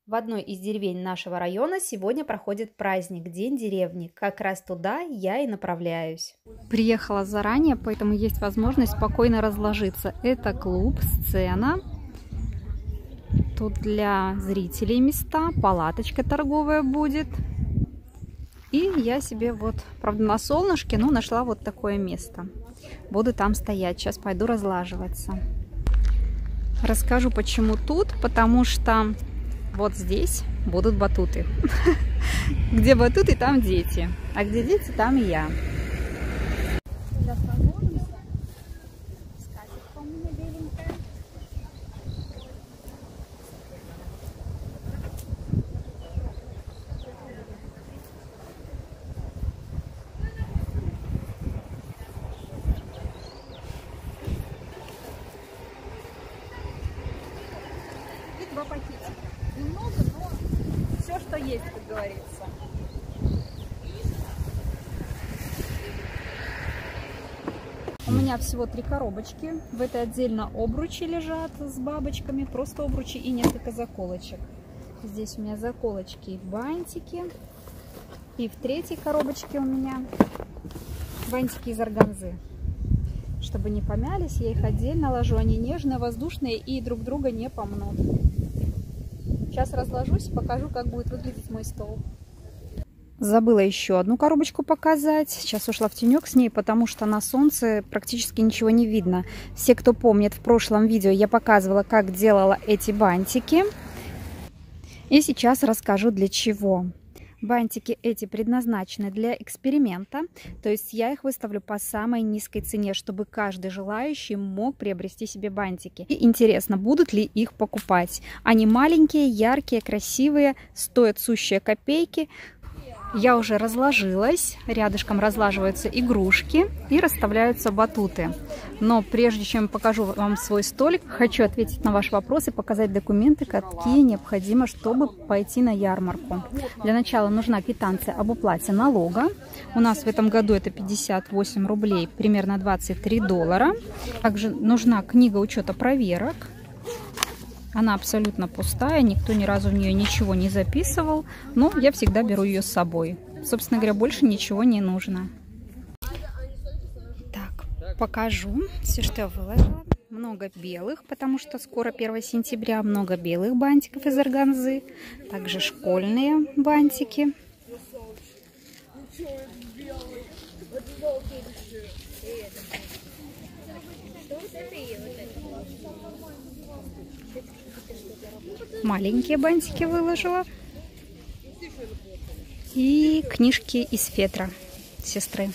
В одной из деревень нашего района сегодня проходит праздник День деревни. Как раз туда я и направляюсь. Приехала заранее, поэтому есть возможность спокойно разложиться. Это клуб, сцена. Тут для зрителей места, палаточка торговая будет. И я себе вот, правда на солнышке, но нашла вот такое место. Буду там стоять, сейчас пойду разлаживаться. Расскажу, почему тут, потому что вот здесь будут батуты. Где батуты, там дети. А где дети, там и я. Два пакетика. Немного, но все, что есть, как говорится. У меня всего 3 коробочки. В этой отдельно обручи лежат с бабочками, просто обручи и несколько заколочек. Здесь у меня заколочки и бантики. И в 3-й коробочке у меня бантики из органзы. Чтобы не помялись, я их отдельно ложу. Они нежные, воздушные и друг друга не помнут. Сейчас разложусь и покажу, как будет выглядеть мой стол. Забыла еще одну коробочку показать. Сейчас ушла в тенек с ней, потому что на солнце практически ничего не видно. Все, кто помнит, в прошлом видео я показывала, как делала эти бантики. И сейчас расскажу, для чего. Бантики эти предназначены для эксперимента, то есть я их выставлю по самой низкой цене, чтобы каждый желающий мог приобрести себе бантики. И интересно, будут ли их покупать. Они маленькие, яркие, красивые, стоят сущие копейки. Я уже разложилась, рядышком разлаживаются игрушки и расставляются батуты. Но прежде чем покажу вам свой столик, хочу ответить на ваш вопрос и показать документы, какие необходимо, чтобы пойти на ярмарку. Для начала нужна квитанция об уплате налога. У нас в этом году это 58 рублей, примерно 23 доллара. Также нужна книга учета проверок. Она абсолютно пустая, никто ни разу в нее ничего не записывал, но я всегда беру ее с собой. Собственно говоря, больше ничего не нужно. Так, покажу все, что я выложила. Много белых, потому что скоро 1 сентября, много белых бантиков из органзы, также школьные бантики. Маленькие бантики выложила. И книжки из фетра сестры.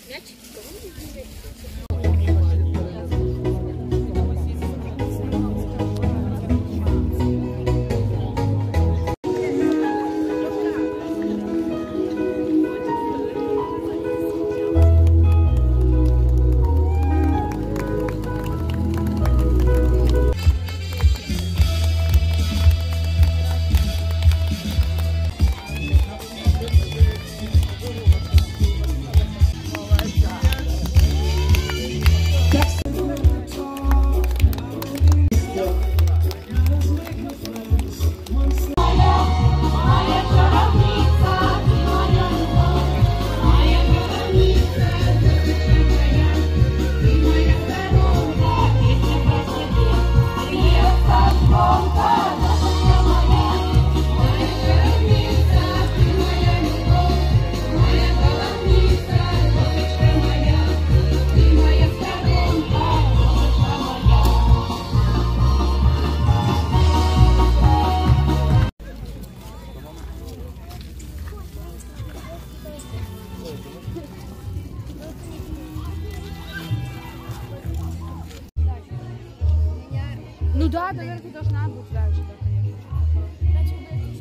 Ну да, наверное, ты должна быть дальше, да, конечно.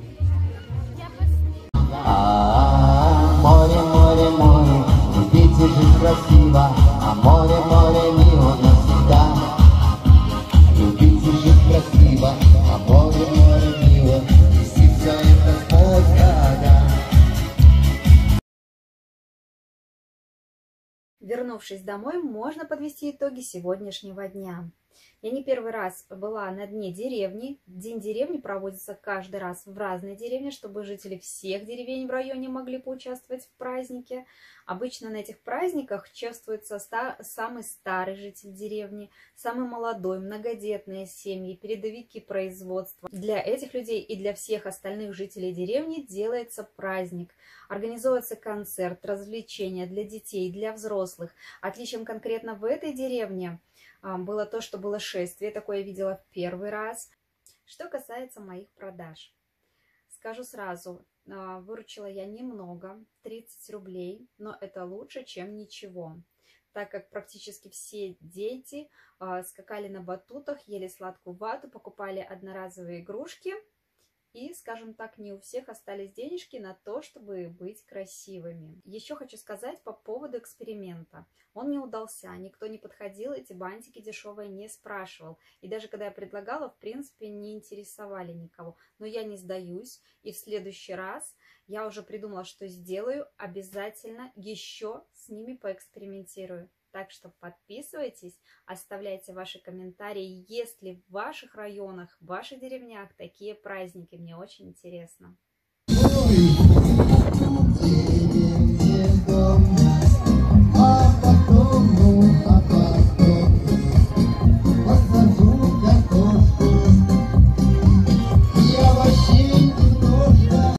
Море, море, море, любите жить красиво, а море, море мило навсегда. Любите жить красиво, а море, море мило, вести все это сквозь года. Вернувшись домой, можно подвести итоги сегодняшнего дня. Я не первый раз была на дне деревни. День деревни проводится каждый раз в разной деревне, чтобы жители всех деревень в районе могли поучаствовать в празднике. Обычно на этих праздниках чествуется самый старый житель деревни, самый молодой, многодетные семьи, передовики производства. Для этих людей и для всех остальных жителей деревни делается праздник. Организуется концерт, развлечения для детей, для взрослых. Отличием конкретно в этой деревне было то, что было шествие, такое я видела в первый раз. Что касается моих продаж, скажу сразу, выручила я немного, 30 рублей, но это лучше, чем ничего, так как практически все дети скакали на батутах, ели сладкую вату, покупали одноразовые игрушки. И, скажем так, не у всех остались денежки на то, чтобы быть красивыми. Еще хочу сказать по поводу эксперимента. Он не удался, никто не подходил, эти бантики дешевые не спрашивал. И даже когда я предлагала, в принципе, не интересовали никого. Но я не сдаюсь, и в следующий раз я уже придумала, что сделаю, обязательно еще с ними поэкспериментирую. Так что подписывайтесь, оставляйте ваши комментарии, есть ли в ваших районах, в ваших деревнях такие праздники. Мне очень интересно. Ой,